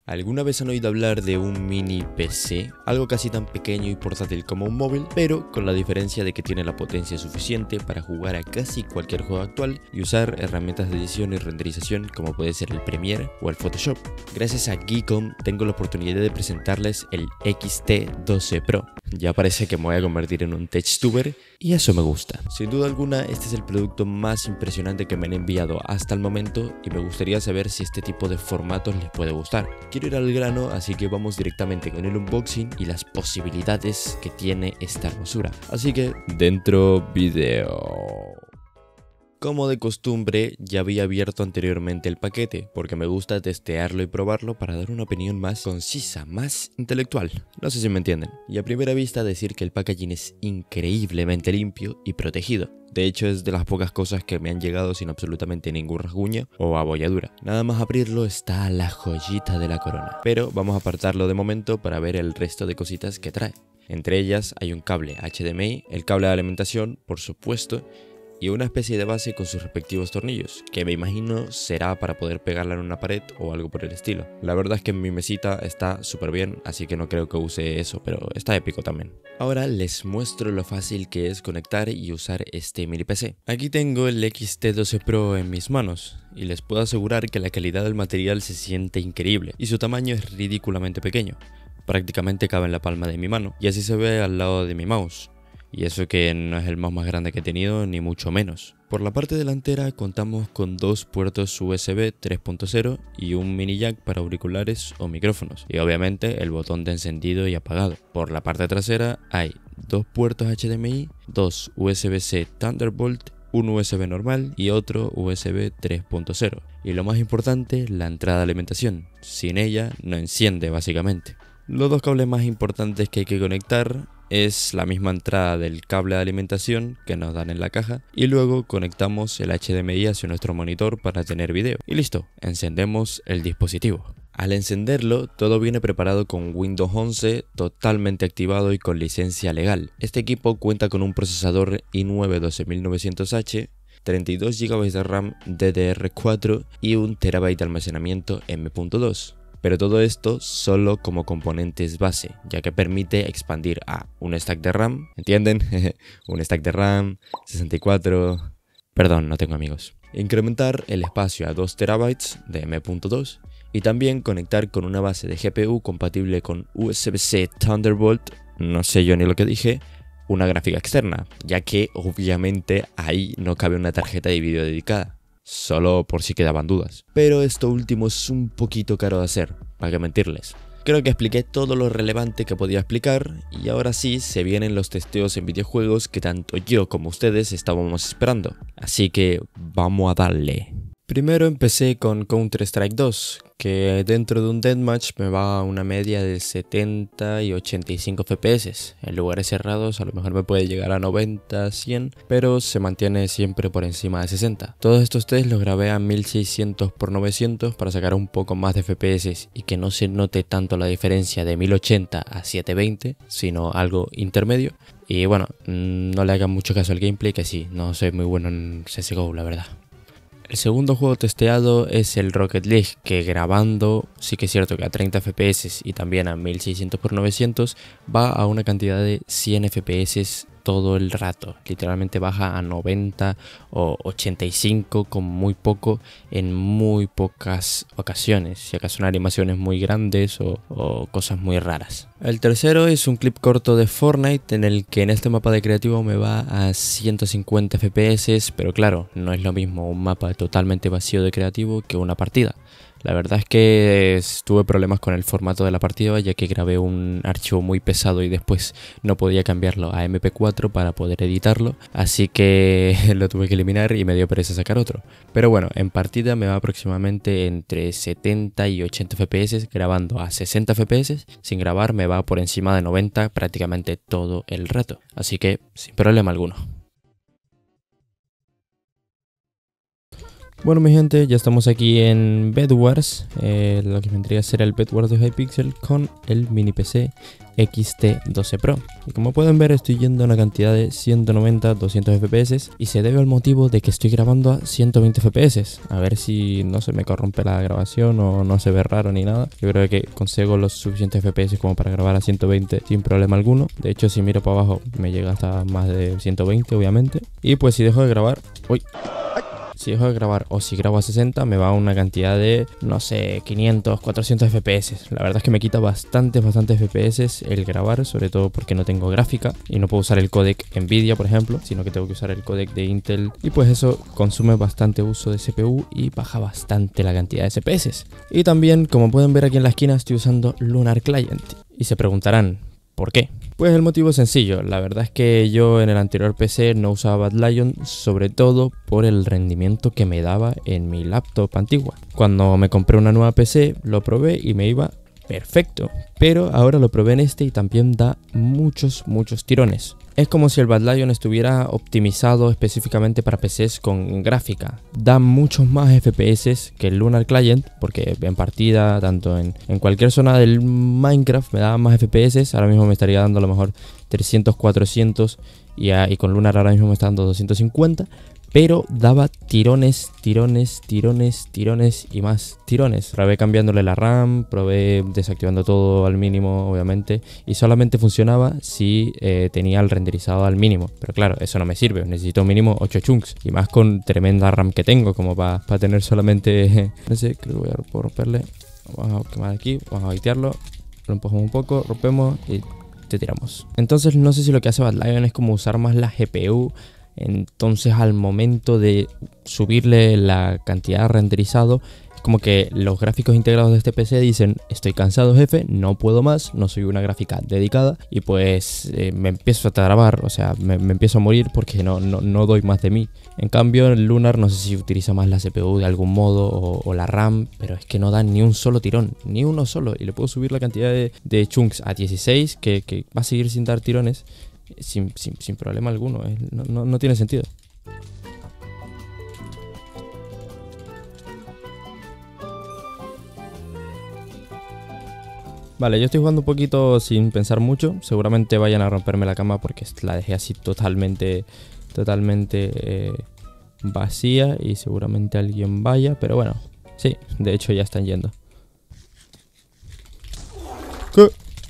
¿Alguna vez han oído hablar de un mini PC? Algo casi tan pequeño y portátil como un móvil, pero con la diferencia de que tiene la potencia suficiente para jugar a casi cualquier juego actual y usar herramientas de edición y renderización como puede ser el Premiere o el Photoshop. Gracias a Geekom tengo la oportunidad de presentarles el XT12 Pro. Ya parece que me voy a convertir en un techtuber y eso me gusta. Sin duda alguna, este es el producto más impresionante que me han enviado hasta el momento y me gustaría saber si este tipo de formatos les puede gustar. Quiero ir al grano, así que vamos directamente con el unboxing y las posibilidades que tiene esta hermosura. Así que, dentro video. Como de costumbre, ya había abierto anteriormente el paquete, porque me gusta testearlo y probarlo para dar una opinión más concisa, más intelectual. No sé si me entienden. Y a primera vista decir que el packaging es increíblemente limpio y protegido. De hecho, es de las pocas cosas que me han llegado sin absolutamente ningún rasguño o abolladura. Nada más abrirlo está la joyita de la corona. Pero vamos a apartarlo de momento para ver el resto de cositas que trae. Entre ellas hay un cable HDMI, el cable de alimentación, por supuesto, y una especie de base con sus respectivos tornillos, que me imagino será para poder pegarla en una pared o algo por el estilo. La verdad es que mi mesita está súper bien, así que no creo que use eso, pero está épico también. Ahora les muestro lo fácil que es conectar y usar este mini PC. Aquí tengo el XT12 Pro en mis manos, y les puedo asegurar que la calidad del material se siente increíble, y su tamaño es ridículamente pequeño. Prácticamente cabe en la palma de mi mano, y así se ve al lado de mi mouse. Y eso que no es el mouse más grande que he tenido, ni mucho menos. Por la parte delantera contamos con dos puertos USB 3.0 y un mini jack para auriculares o micrófonos. Y obviamente el botón de encendido y apagado. Por la parte trasera hay dos puertos HDMI, dos USB-C Thunderbolt, un USB normal y otro USB 3.0. Y lo más importante, la entrada de alimentación. Sin ella no enciende básicamente. Los dos cables más importantes que hay que conectar es la misma entrada del cable de alimentación que nos dan en la caja y luego conectamos el HDMI hacia nuestro monitor para tener video. Y listo, encendemos el dispositivo. Al encenderlo, todo viene preparado con Windows 11 totalmente activado y con licencia legal. Este equipo cuenta con un procesador i9 12900H, 32 GB de RAM DDR4 y 1 TB de almacenamiento M.2. Pero todo esto solo como componentes base, ya que permite expandir a un stack de RAM, ¿entienden? Un stack de RAM, 64... Perdón, no tengo amigos. Incrementar el espacio a 2 TB de M.2 y también conectar con una base de GPU compatible con USB-C Thunderbolt, no sé yo ni lo que dije, una gráfica externa, ya que obviamente ahí no cabe una tarjeta de vídeo dedicada. Solo por si quedaban dudas. Pero esto último es un poquito caro de hacer, para qué mentirles. Creo que expliqué todo lo relevante que podía explicar y ahora sí se vienen los testeos en videojuegos que tanto yo como ustedes estábamos esperando. Así que vamos a darle. Primero empecé con Counter-Strike 2, que dentro de un deathmatch me va a una media de 70 y 85 FPS. En lugares cerrados a lo mejor me puede llegar a 90, 100, pero se mantiene siempre por encima de 60. Todos estos tests los grabé a 1600x900 para sacar un poco más de FPS y que no se note tanto la diferencia de 1080 a 720, sino algo intermedio. Y bueno, no le hagan mucho caso al gameplay, que sí, no soy muy bueno en CSGO, la verdad. El segundo juego testeado es el Rocket League, que grabando sí que es cierto que a 30 FPS y también a 1600x900 va a una cantidad de 100 FPS todo el rato. Literalmente baja a 90 o 85 con muy poco en muy pocas ocasiones, si acaso son animaciones muy grandes o cosas muy raras. El tercero es un clip corto de Fortnite en el que en este mapa de creativo me va a 150 FPS, pero claro, no es lo mismo un mapa totalmente vacío de creativo que una partida. La verdad es que tuve problemas con el formato de la partida, ya que grabé un archivo muy pesado y después no podía cambiarlo a MP4 para poder editarlo, así que lo tuve que eliminar y me dio pereza sacar otro. Pero bueno, en partida me va aproximadamente entre 70 y 80 FPS, grabando a 60 FPS, sin grabar me va por encima de 90 prácticamente todo el rato, así que sin problema alguno. Bueno mi gente, ya estamos aquí en Bedwars, lo que vendría a ser el Bedwars de Hypixel con el mini PC XT12 Pro. Y como pueden ver estoy yendo a una cantidad de 190-200 FPS y se debe al motivo de que estoy grabando a 120 FPS. A ver si no se me corrompe la grabación o no se ve raro ni nada. Yo creo que consigo los suficientes FPS como para grabar a 120 sin problema alguno. De hecho si miro para abajo me llega hasta más de 120 obviamente. Y pues si dejo de grabar... ¡Uy! Si dejo de grabar o si grabo a 60 me va a una cantidad de, no sé, 500, 400 FPS. La verdad es que me quita bastantes FPS el grabar, sobre todo porque no tengo gráfica y no puedo usar el codec Nvidia, por ejemplo, sino que tengo que usar el codec de Intel y pues eso consume bastante uso de CPU y baja bastante la cantidad de FPS. Y también, como pueden ver aquí en la esquina, estoy usando Lunar Client. Y se preguntarán, ¿por qué? Pues el motivo es sencillo, la verdad es que yo en el anterior PC no usaba Bad Lion, sobre todo por el rendimiento que me daba en mi laptop antigua. Cuando me compré una nueva PC lo probé y me iba perfecto, pero ahora lo probé en este y también da muchos tirones. Es como si el Bad Lion estuviera optimizado específicamente para PCs con gráfica. Da muchos más FPS que el Lunar Client, porque en partida, tanto en cualquier zona del Minecraft me daba más FPS. Ahora mismo me estaría dando a lo mejor 300, 400 y con Lunar ahora mismo me está dando 250. Pero daba tirones y más tirones. Probé cambiándole la RAM, probé desactivando todo al mínimo, obviamente. Y solamente funcionaba si tenía el renderizado al mínimo. Pero claro, eso no me sirve. Necesito mínimo 8 chunks. Y más con tremenda RAM que tengo, como para tener solamente... no sé, creo que voy a romperle. Vamos a quemar aquí, vamos a baitearlo. Lo empujamos un poco, rompemos y te tiramos. Entonces no sé si lo que hace Bad Lion es como usar más la GPU. Entonces al momento de subirle la cantidad de renderizado, es como que los gráficos integrados de este PC dicen: estoy cansado jefe, no puedo más, no soy una gráfica dedicada. Y pues me empiezo a trabar, o sea, me empiezo a morir porque no doy más de mí. En cambio el Lunar no sé si utiliza más la CPU de algún modo o la RAM, pero es que no da ni un solo tirón, ni uno solo. Y le puedo subir la cantidad de chunks a 16 que va a seguir sin dar tirones. Sin problema alguno, no tiene sentido. Vale, yo estoy jugando un poquito sin pensar mucho. Seguramente vayan a romperme la cama porque la dejé así totalmente vacía y seguramente alguien vaya. Pero bueno, sí, de hecho ya están yendo. ¿Qué?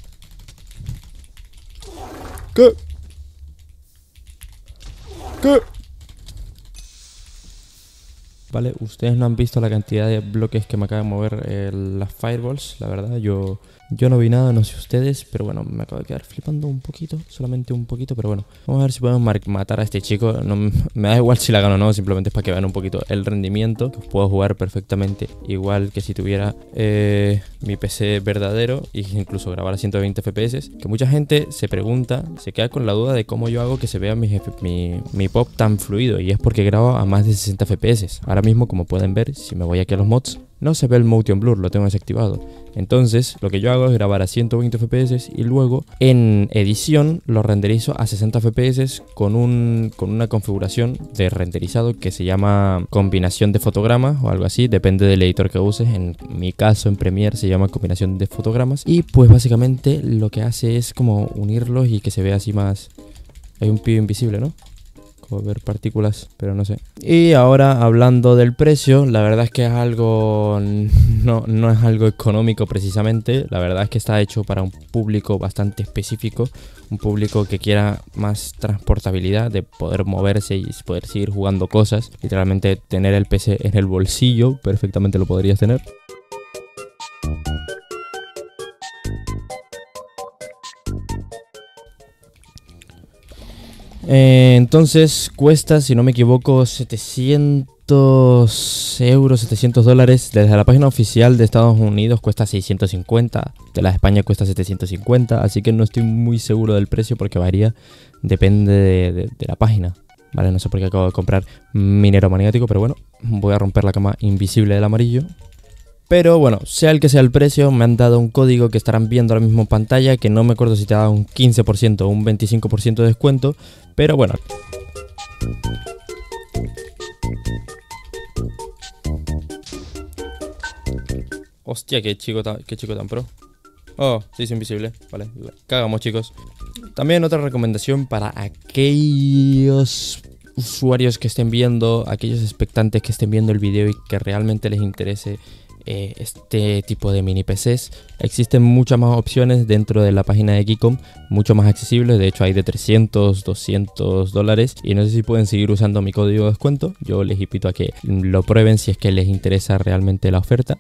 Vale, ustedes no han visto la cantidad de bloques que me acaba de mover las fireballs, la verdad, yo no vi nada, no sé ustedes, pero bueno, me acabo de quedar flipando un poquito, solamente un poquito, pero bueno, vamos a ver si podemos matar a este chico. No, me da igual si la gano o no, simplemente es para que vean un poquito el rendimiento, que puedo jugar perfectamente igual que si tuviera mi PC verdadero e incluso grabar a 120 FPS, que mucha gente se pregunta, se queda con la duda de cómo yo hago que se vea mi pop tan fluido, y es porque grabo a más de 60 FPS. Ahora mismo, como pueden ver, si me voy aquí a los mods, no se ve el motion blur, lo tengo desactivado. Entonces lo que yo hago es grabar a 120 FPS y luego en edición lo renderizo a 60 FPS con una configuración de renderizado que se llama combinación de fotogramas o algo así, depende del editor que uses. En mi caso en Premiere se llama combinación de fotogramas y pues básicamente lo que hace es como unirlos y que se vea así más... Hay un pío invisible, ¿no? Como ver partículas, pero no sé. Y ahora hablando del precio, la verdad es que es algo... No es algo económico precisamente. La verdad es que está hecho para un público bastante específico. Un público que quiera más transportabilidad, de poder moverse y poder seguir jugando cosas. Literalmente tener el PC en el bolsillo, perfectamente lo podrías tener. Entonces cuesta, si no me equivoco, 700 euros, 700 dólares. Desde la página oficial de Estados Unidos cuesta 650, de la de España cuesta 750, así que no estoy muy seguro del precio porque varía, depende de la página. Vale, no sé por qué acabo de comprar minero maniático, pero bueno, voy a romper la cama invisible del amarillo. Pero bueno, sea el que sea el precio, me han dado un código que estarán viendo ahora mismo en pantalla, que no me acuerdo si te da un 15% o un 25% de descuento, pero bueno. Hostia, qué chico tan pro. Oh, se hizo invisible. Vale, cagamos, chicos. También otra recomendación para aquellos usuarios que estén viendo, aquellos expectantes que estén viendo el video y que realmente les interese este tipo de mini PCs. Existen muchas más opciones dentro de la página de Geekom, mucho más accesibles. De hecho hay de 300, 200 dólares. Y no sé si pueden seguir usando mi código de descuento. Yo les invito a que lo prueben si es que les interesa realmente la oferta.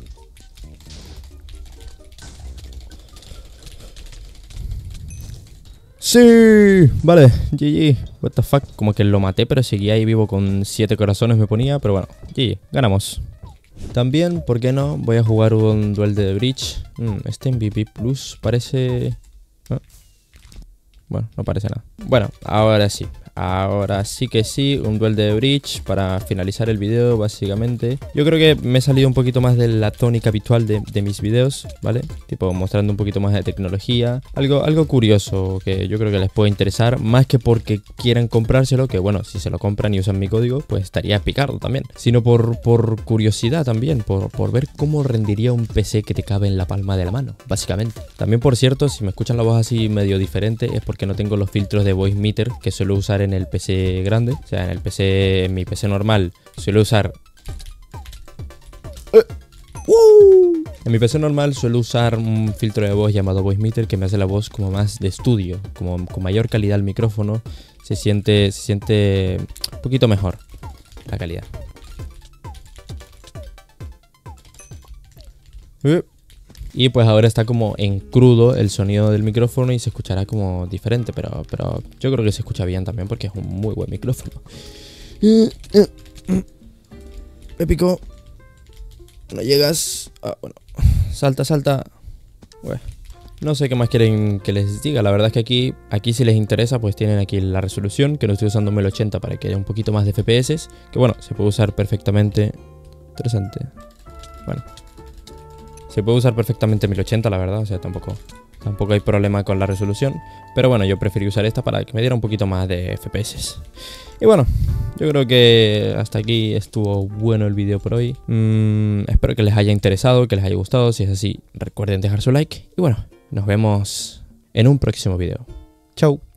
Sí, vale, GG. What the fuck, como que lo maté, pero seguía ahí vivo con 7 corazones me ponía. Pero bueno, GG, ganamos. También, ¿por qué no? Voy a jugar un duel de Bridge. Este MVP Plus parece... ¿no? Bueno, no parece nada. Bueno, ahora sí. Ahora sí que sí, un duel de Bridge para finalizar el video, básicamente. Yo creo que me he salido un poquito más de la tónica habitual de mis videos, ¿vale? Tipo, mostrando un poquito más de tecnología. Algo curioso que yo creo que les puede interesar, más que porque quieran comprárselo, que bueno, si se lo compran y usan mi código, pues estaría picardo también. Sino por curiosidad también, por ver cómo rendiría un PC que te cabe en la palma de la mano, básicamente. También, por cierto, si me escuchan la voz así medio diferente, es porque no tengo los filtros de Voice Meter que suelo usar en el PC grande. O sea, en mi PC normal suelo usar... En mi PC normal suelo usar un filtro de voz llamado Voice Meter que me hace la voz como más de estudio, como con mayor calidad el micrófono. Se siente un poquito mejor la calidad. Y pues ahora está como en crudo el sonido del micrófono y se escuchará como diferente, pero yo creo que se escucha bien también porque es un muy buen micrófono. Épico. No llegas. Ah, bueno. Salta. Bueno, no sé qué más quieren que les diga. La verdad es que aquí si les interesa, pues tienen aquí la resolución, que no estoy usando 1080 para que haya un poquito más de FPS. Que bueno, se puede usar perfectamente. Interesante. Bueno. Se puede usar perfectamente 1080, la verdad, o sea, tampoco hay problema con la resolución. Pero bueno, yo preferí usar esta para que me diera un poquito más de FPS. Y bueno, yo creo que hasta aquí estuvo bueno el vídeo por hoy. Espero que les haya interesado, que les haya gustado. Si es así, recuerden dejar su like. Y bueno, nos vemos en un próximo vídeo. Chau.